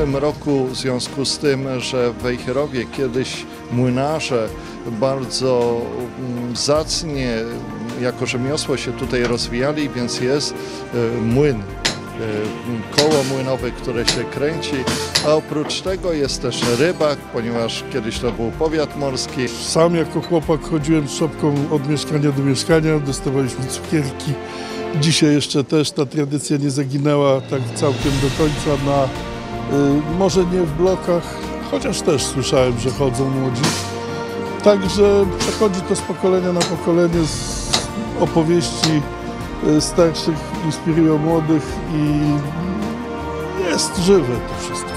tym roku w związku z tym, że w Wejherowie kiedyś młynarze bardzo zacnie jako rzemiosło się tutaj rozwijali, więc jest młyn, koło młynowe, które się kręci, a oprócz tego jest też rybak, ponieważ kiedyś to był powiat morski. Sam jako chłopak chodziłem z szopką od mieszkania do mieszkania, dostawaliśmy cukierki. Dzisiaj jeszcze też ta tradycja nie zaginęła tak całkiem do końca, może nie w blokach, chociaż też słyszałem, że chodzą młodzi. Także przechodzi to z pokolenia na pokolenie, z opowieści starszych inspirują młodych i jest żywe to wszystko.